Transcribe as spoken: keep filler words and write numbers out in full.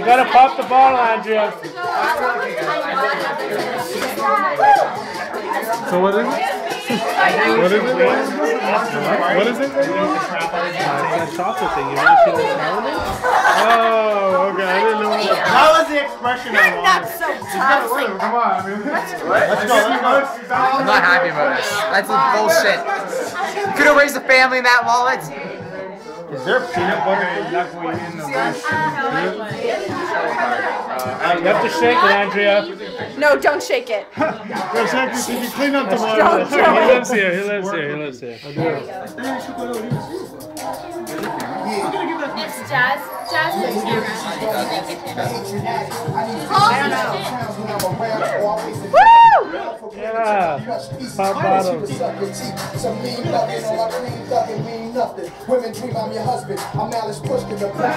gotta pop the bottle, Andrea. So what is it? What is it? What is it? It's that chocolate thing. You want to see what's wrong with it? Oh, okay. I didn't know. That was the expression I You're not wanted. so tough. Come on. I mean, Let's go, let's go. I'm not happy about this. That's some bullshit. Could have raised a family in that wallet. Is there peanut butter in You have to shake it, Andrea. No, don't shake it. Go check this. You can clean up tomorrow. Don't do He it. lives here. He lives here. He lives here. It's Jazz. Jazz is camera. Woo! Yeah. Pop bottles. Women dream I'm your husband. I'm Alice pushed in the